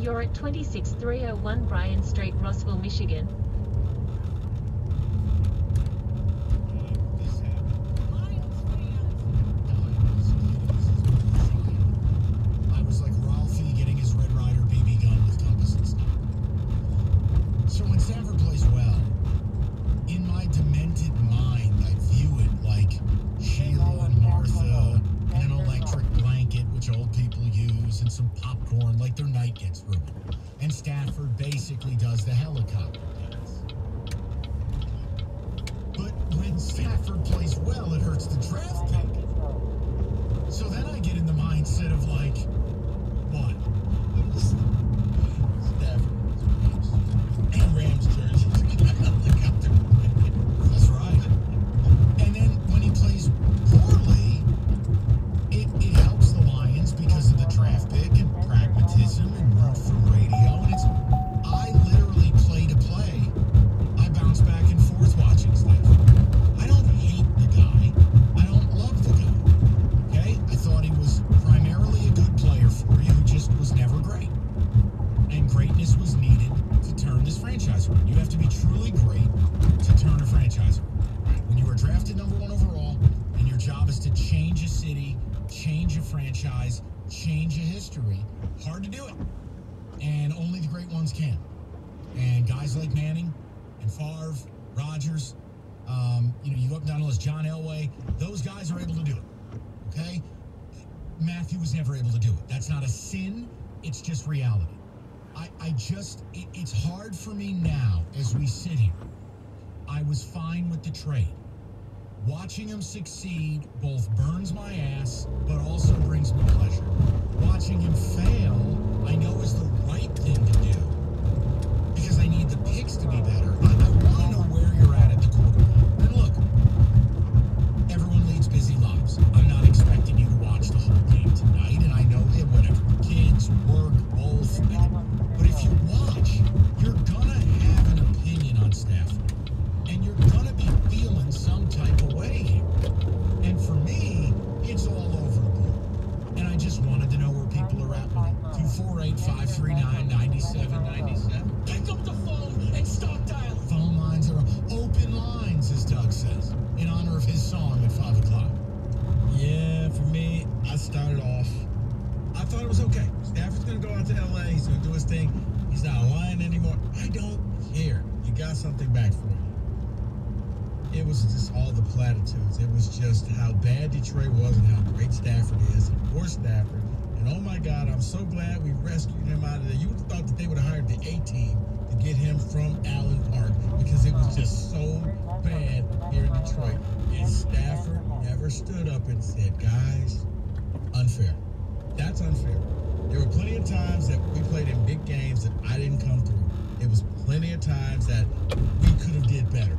You're at 26301 Bryan Street, Rossville, Michigan. I was like Ralphie getting his Red Ryder BB gun with compass and stuff. So when Stafford plays well, in my demented mind, I view it like Sheila and Martha and an electric blanket, which old people use, and some popcorn, like their night gets ruined. And Stafford basically does the helicopter dance. But when Stafford plays well, it hurts the draft pick. So then I get in the mindset of like, what? Stafford and Rams jerseys. That's right. And then when he plays poorly, it helps the Lions because of the draft pick and pragmatism and root for radio. And I literally play to play. I bounce back and forth watching Stafford. I don't hate the guy. I don't love the guy. Okay? I thought he was primarily a good player for you who just was never great. And greatness was needed to turn this franchise around. You have to be truly great to turn a franchise around. Right? When you were drafted #1 overall, and your job is to change a city, change a franchise, change a history, hard to do it. And only the great ones can. And guys like Manning and Favre, Rodgers, you go up and down the list, John Elway, those guys are able to do it. Okay? Matthew was never able to do it. That's not a sin. It's just reality. It's hard for me now as we sit here. I was fine with the trade. Watching him succeed both burns my ass, but also brings me pleasure. Watching him fail, I know is the right thing to do because I need the picks to be better. I want to know where you're at the quarterback. And look, everyone leads busy lives. I'm not expecting you to watch the whole game tonight, and I know whatever. Kids, work, both. But if you watch, you're gonna have an opinion on Stafford, and you're gonna be feeling some type of way here. And for me, it's all over the board. And I just wanted to know where people are at with it. 248-539-9797. Pick up the phone and start dialing. Phone lines are open lines, as Doug says, in honor of his song at 5 o'clock. Yeah, for me, I started off. I thought it was okay. Stafford's going to go out to L.A. He's going to do his thing. He's not lying anymore. I don't care. You got something back for him. It was just all the platitudes. It was just how bad Detroit was and how great Stafford is and poor Stafford. And oh my God, I'm so glad we rescued him out of there. You would have thought that they would have hired the A-team to get him from Allen Park because it was just so bad here in Detroit. And Stafford never stood up and said, guys, unfair. That's unfair. There were plenty of times that we played in big games that I didn't come through. It was plenty of times that we could have did better.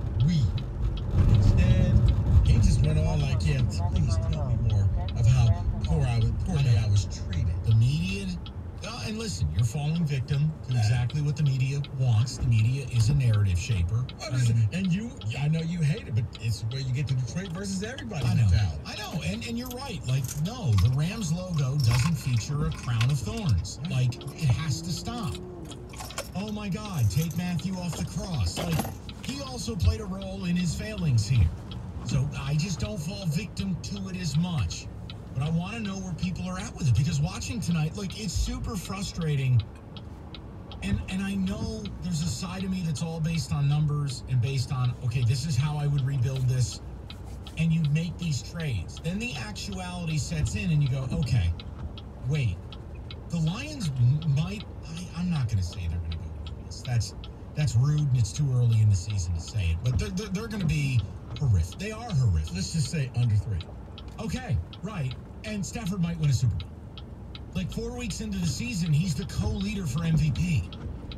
Instead, he just went on like, yeah, please tell me more of how poorly I was treated. The media, and listen, you're falling victim to exactly what the media wants. The media is a narrative shaper. And I know you hate it, but it's where you get to Detroit versus everybody. I know, and you're right. Like, no, the Rams logo doesn't feature a crown of thorns. Like, it has to stop. Oh my God, take Matthew off the cross. Like, he also played a role in his failings here. So I just don't fall victim to it as much. But I want to know where people are at with it, because watching tonight, look, it's super frustrating. And I know there's a side of me that's all based on numbers and based on, okay, this is how I would rebuild this. And you make these trades. Then the actuality sets in and you go, okay, wait. The Lions might, I'm not going to say they're going to go do this. That's rude, and it's too early in the season to say it. But they're going to be horrific. They are horrific. Let's just say under 3. Okay, right. And Stafford might win a Super Bowl. Like 4 weeks into the season, he's the co-leader for MVP.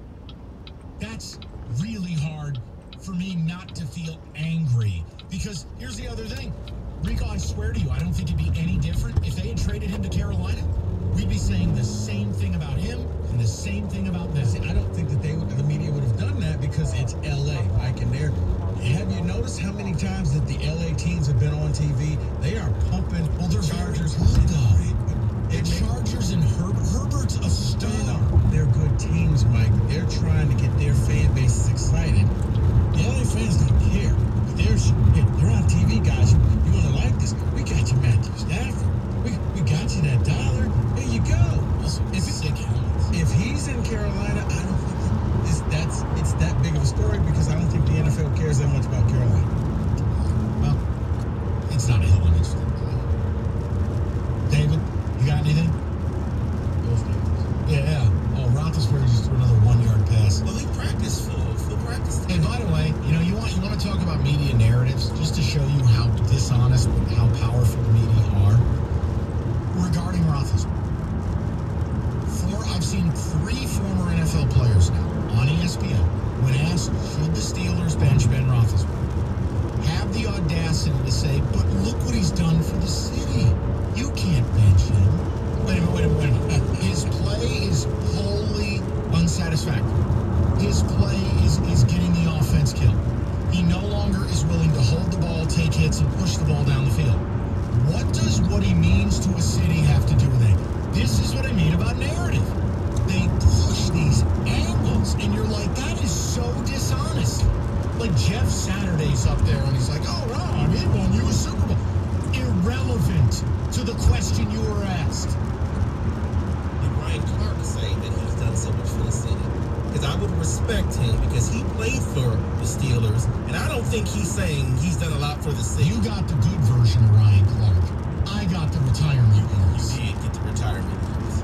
That's really hard for me not to feel angry. Because here's the other thing. Rico, I swear to you, I don't think it'd be any different if they had traded him to Carolina. We'd be saying the same thing about him and the same thing about them. See, I don't think that the media would have done that because it's L.A., Mike, and have you noticed how many times that the L.A. teams have been on TV? They are pumping Chargers. Good, though. The Chargers and Herbert's a star. They're good Steelers bench Ben Roethlisberger, have the audacity to say, but look what he's done for the city. You can't bench him. Wait a minute. His play is wholly unsatisfactory. His play is getting the offense killed. He no longer is willing to hold the ball, take hits, and push the ball down the field. What does what he means to a city have to do with it? This is what I mean about narrative. They push these angles, and you're like, that is so dishonest. Like Jeff Saturday's up there, and he's like, oh, Ron, he won you a Super Bowl. Irrelevant to the question you were asked. And Ryan Clark saying that he's done so much for the city. Because I would respect him because he played for the Steelers, and I don't think he's saying he's done a lot for the city. You got the good version of Ryan Clark. I got the retirement years. You did get the retirement years.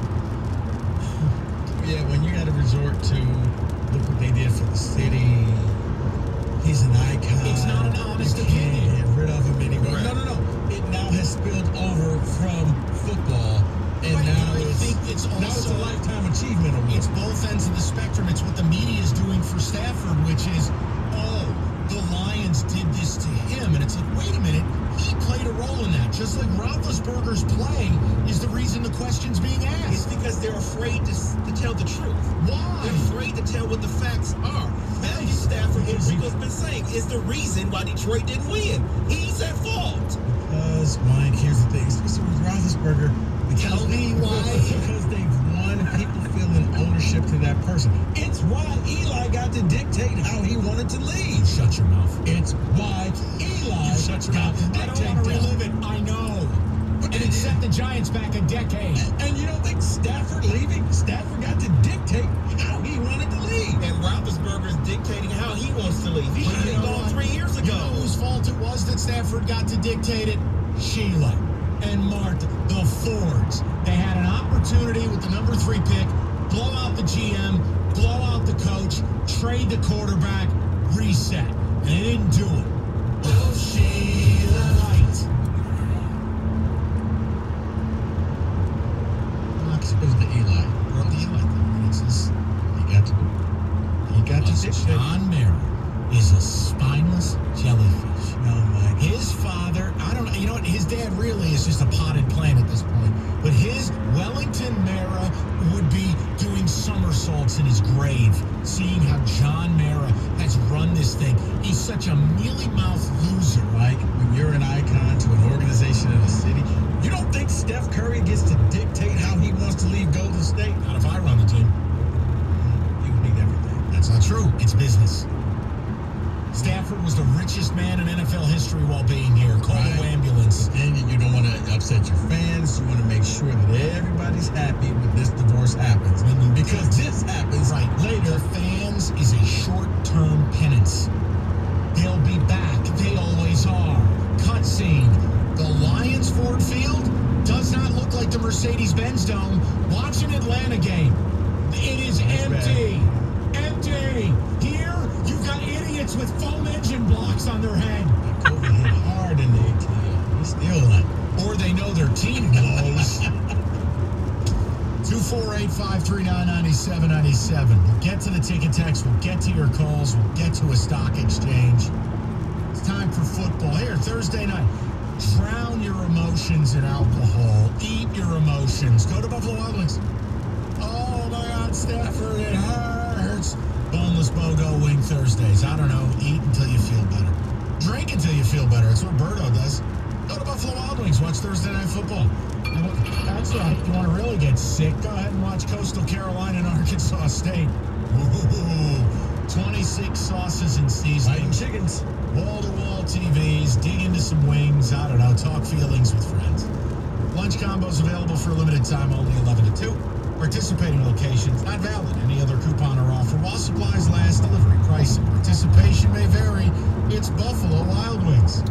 Yeah, when you got to resort to look what they did for the city. He's an icon. It's not an honest you can't opinion. get rid of him anymore. Right. No. It now has spilled over from football, and Right, now I think it's also a lifetime achievement award. It's both ends of the spectrum. It's what the media is doing for Stafford, which is, oh, the Lions did this to him. And it's like, wait a minute, he played a role in that. Just like Roethlisberger's play is the reason the question's being It's asked. because they're afraid to tell the truth. Why? They're afraid to tell what the facts are. Matthew Stafford, what Rico's been saying, is the reason why Detroit didn't win. He's at fault. Because, Mike, here's the thing, especially with Roethlisberger, Tell me why. Because they've won, people feeling ownership to that person. It's why Eli got to dictate how he wanted to lead. Shut your mouth. It's why Eli Shut your got mouth. to I don't dictate want to that. relive it. I know. And it set the Giants back a decade. And you don't think Stafford leaving? Stafford got to dictate how he wanted to lead. And Roethlisberger's dictating how he wants to leave. He should have been gone 3 years You know ago. whose fault it was that Stafford got to dictate it? Sheila and Martha, the Fords. They had an opportunity with the number 3 pick, blow out the GM, blow out the coach, trade the quarterback, reset. And they didn't do it. Oh, Sheila Light. It was the Eli. Well, the Eli thing. It's just, He got to dictate. John Mara is a spineless jellyfish. No, Mike. His father, I don't know, you know what, his dad really is just a potted plant at this point. But his Wellington Mara would be doing somersaults in his grave, seeing how John Mara has run this thing. He's such a mealy-mouthed loser. Mike, when you're an icon to an organization in a city, you don't think Steph Curry gets to dictate how he wants to leave Golden State? Not if I run the team. You need everything. That's not true. It's business. Stafford was the richest man in NFL history while being here. Call the ambulance. And you don't want to upset your fans. You want to make sure that everybody's happy when this divorce happens. Because this happens Right. later. The fans is a short-term penance. They'll be back. They always are. Cutscene. The Lions Ford Field does not look like the Mercedes-Benz Dome. Watch an Atlanta game. It is empty. Empty. Here, you've got idiots with foam engine blocks on their head. COVID hit hard in the ATL. He's still like, Or they know their team knows. 248-539-9797. We'll get to the ticket text. We'll get to your calls. We'll get to a stock exchange. It's time for football. Here, Thursday night. Drown your emotions in alcohol. Eat your emotions. Go to Buffalo Wild Wings. Oh, my God, Stafford, it hurts. Boneless BOGO Wing Thursdays. I don't know. Eat until you feel better. Drink until you feel better. That's what Birdo does. Go to Buffalo Wild Wings. Watch Thursday Night Football. That's right. You want to really get sick? Go ahead and watch Coastal Carolina and Arkansas State. Ooh, 26 sauces and fighting seasonings. chickens. Wall-to-wall TVs. Dig into some wings. I don't know. Talk feelings with friends. Lunch combos available for a limited time, only 11 to 2. Participating locations not valid. Any other coupon or offer while supplies last. Delivery price and participation may vary. It's Buffalo Wild Wings.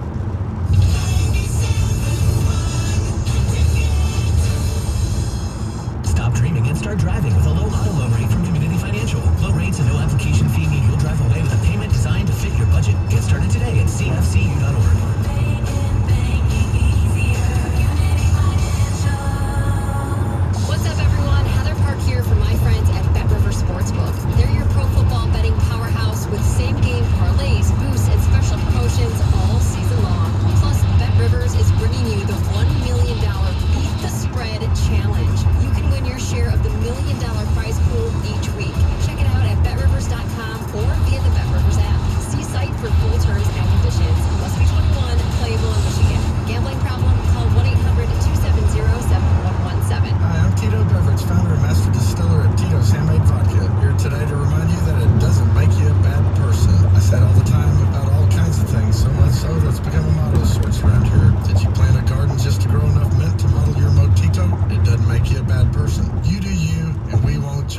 Stop dreaming and start driving with a low auto loan rate from Community Financial. Low rates and no application fee mean you'll drive away with a payment designed to fit your budget. Get started today at cfcu.org. What's up, everyone? Heather Park here for my friends at Bet River Sportsbook. They're your pro football betting powerhouse with same-game parlays.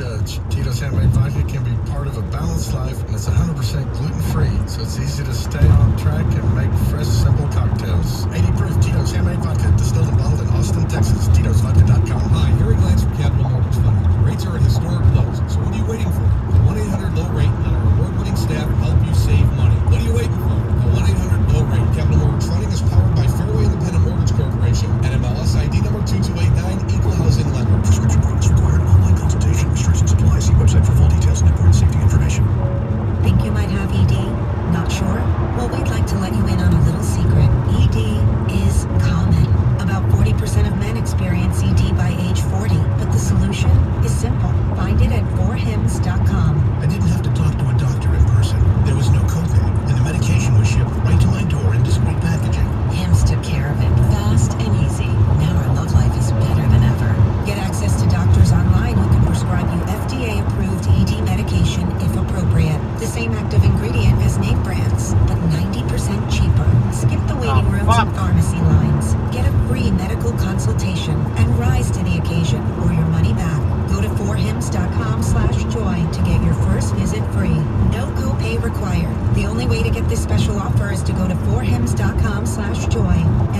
Judge. Tito's Handmade Vodka can be part of a balanced life, and it's 100% gluten-free, so it's easy to stay on track and make fresh, simple cocktails. 80 proof Tito's Handmade Vodka, distilled and bottled in Austin, Texas. Tito'sVodka.com. Hi, Harry Glantz from Capital Mortgage Funding. Rates are at historic lows, so what are you waiting for? Call 1-800-LOW-RATE. Let our award-winning staff help you save money. What are you waiting for? Call 1-800-LOW-RATE. Capital Mortgage Funding is powered by Fairway Independent Mortgage Corporation. NMLS ID number 2289, Equal Housing Lender. Prescription products required. Online consultation. Restrictions apply. See website for full details and important safety information. Think you might have ED? Not sure? Well, we'd like to let you in on a little secret. ED is common. About 40% of men experience ED by age 40, but the solution is simple. Find it at 4hims.com. I didn't have to talk to a doctor in person. There was no copay, and the medication was shipped right to my door in discreet packaging. Hims took care of it fast and easy. Now our love life is better than ever. Get access to doctors online who can prescribe you FDA-approved ED medication if appropriate. The same active ingredient as name brands, but 90% cheaper. Skip the waiting rooms and pharmacy lines. Get a free medical consultation and rise to the occasion or your money back. Go to 4hims.com/joy to get your first visit free. No copay required. The only way to get this special offer is to go to 4hims.com/joy.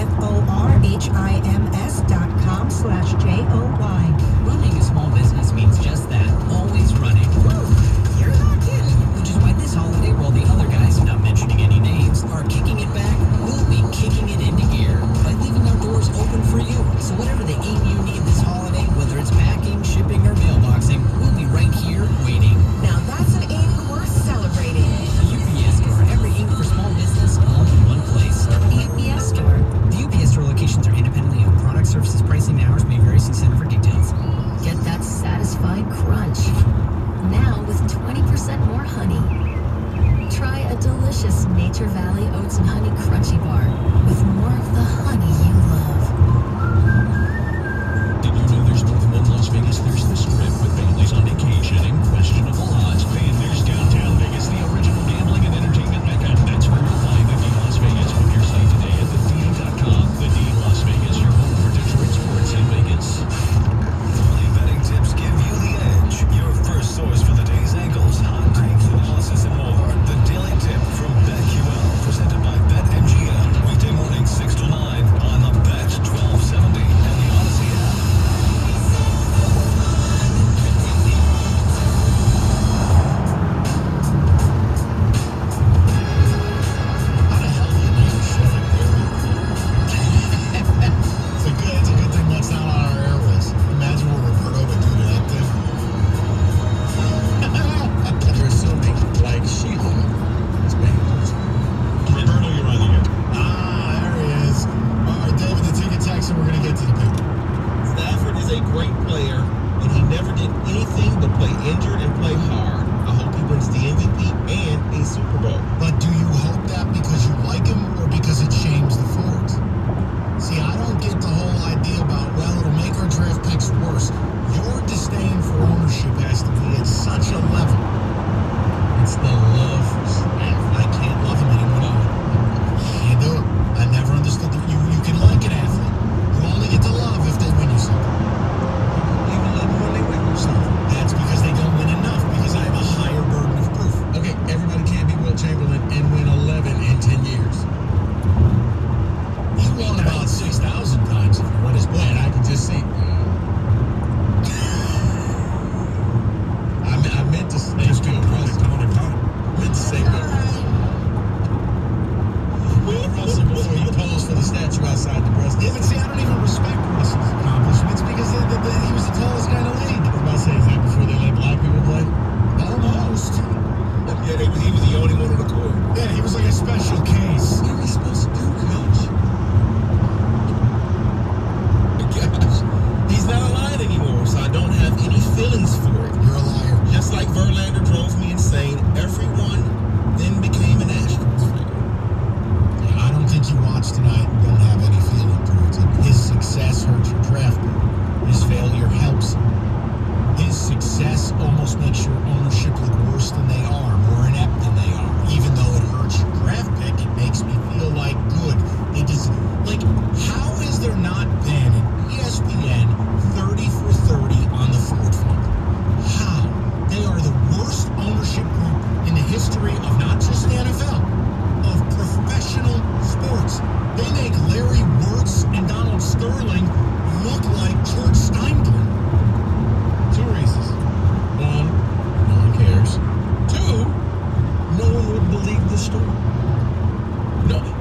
FORHIMS.com/JOY. Running a small business means just that. Always running. You're not kidding. Which is why this holiday, while the other guys, not mentioning any names, are kicking it back, we'll be kicking it into gear by leaving our doors open for you. So whatever the ink you need this holiday, whether it's packing, shipping, or mailboxing, we'll be right here waiting. Now that's an ink worth celebrating. The UPS Store. Every ink for small business, all in one place. The UPS Store. The UPS Store locations are independently owned. Product, services, pricing, and hours may vary. See Center for details. Get that satisfying crunch. Now with 20% more honey. Try a delicious Nature Valley Oats and Honey Crunchy Bar with more of the honey you love. Did you know there's more than one Las Vegas? There's the Strip with families on vacation and questionable odds. And there's downtown Vegas, the original gambling and entertainment mecca. That's where you'll find the D Las Vegas. Book your stay today at thed.com. The D Las Vegas, your home for Detroit sports in Vegas. Daily betting tips give you the edge. Your first source for the day's angles, hot takes, analysis, and more. The Daily Tip from BetQL, presented by BetMGM. Weekday morning 6 to 9 on the Bet 1270 and the Odyssey app. How the hell do you name a show like It's a good thing that's not on our airways. Imagine what Roberto would do to that thing. You're assuming, like Sheila, is Bengals. Roberto, you're on the air. There he is. All right, David, the ticket text, and we're going to get to the pick. Stafford is a great player, and he never did anything but play injured and play hard. I hope he wins the MVP and a Super Bowl. But do you hope that because you like him or because it shames the Fords? See, I don't get the whole idea about, well, it'll make our draft picks worse. Your disdain for ownership has to be at such a level. It's the love for Stafford. I can't love him anymore. Can't do it. I never understood that you can like an athlete. You only get to love if they win you something. You even love them when they win something. That's because they don't win enough, because I have a higher burden of proof. Okay, everybody can't be Wilt Chamberlain and win 11 in 10 years. You won about 6,000 times if you run his play. And I can just see. I meant to say Just do a running Tony Pollard. meant to say Russell before you pose for the statue outside the breast. Yeah, but see, I don't even respect Russell's accomplishments because he was the tallest guy in the league. I was about to say, is that before they let black people play? Almost. Yeah, he was the only one on the court. Yeah, he was like a special case. What are we supposed to do, coach? Gosh, he's not alive anymore, so I don't have any feelings for it. You're a liar. Just like Verlander drove me insane, everyone then became an Astros fan. Yeah, I don't think you watched tonight and don't have any feeling towards it. His success hurts your draft pick. His failure helps him. His success almost makes your ownership look worse than they are, more inept than they are. Even though it hurts your draft pick, it makes me feel like good. It is like, how is there not been an ESPN 30 for 30 on the Ford front? How?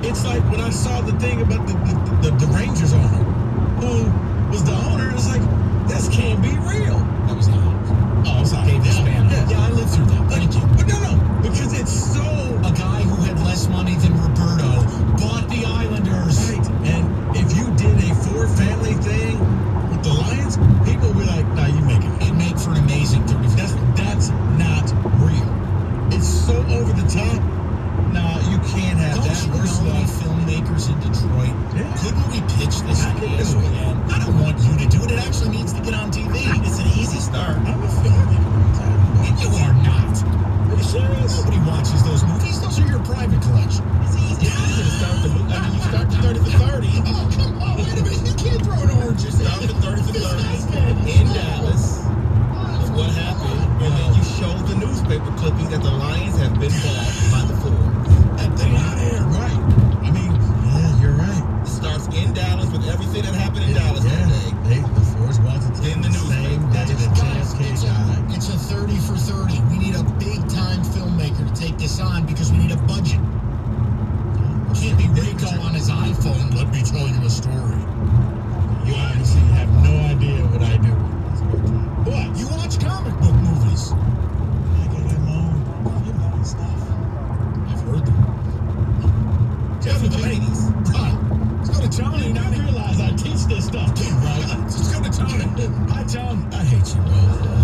it's like when I saw the thing about the Rangers owner, who was the owner, it's like, this can't be real. That was Alex. Oh, sorry. Dave Hispano. Yeah, I lived through that. Thank you. But no, because it's so... A guy who had less money than Roberto bought the Islanders. Right. And if you did a four-family thing with the Lions, people would be like, nah, you're making it. It'd make for an amazing 35. That's not real. It's so over the top. Nah, you can't have Don't that. you We're know any slow. filmmakers in Detroit? Yeah. Couldn't we pitch this I to can do it. ESPN? I don't want you to do it. It actually needs to get on TV. It's an easy start. I'm a filmmaker. And you are not. Are you serious? Nobody watches those movies. Those are your private collection. It's easy to start the movie. I mean, you start the 30 for 30. Oh, come on. Wait a minute. You can't throw an orange. Start the 30 for 30 in Dallas. Is what happened. And then you show the newspaper clipping that the Lions have been bought by the Ford. They're not there. Right. I mean, yeah, you're right. It starts in Dallas with everything that happened in Dallas that day. The Force Washington In the same newspaper. day that Guys, JFK died. it's a 30 for 30. We need a big-time filmmaker to take this on because we need a budget. Can't be Rico on his iPhone. Let me tell you a story. You honestly have no idea what I do. What? You watch comic book movies? I got my own stuff. I've heard them. Just with the ladies. Right. Let's go to Tony. I didn't realize I teach this stuff too, right? Let's go to Tony. Hi, Tony. I hate you, bro.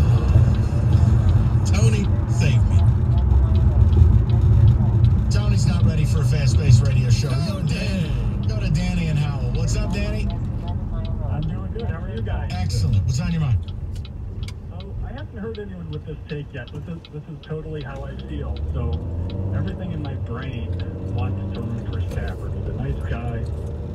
Tony, save me. Tony's not ready for a fast-paced radio show. Go to Danny and Howell. What's up, Danny? I'm doing good. How are you guys? Excellent. What's on your mind? So I haven't heard anyone with this take yet. This is totally how I feel. So everything in my brain wants to root for Stafford. He's a nice guy.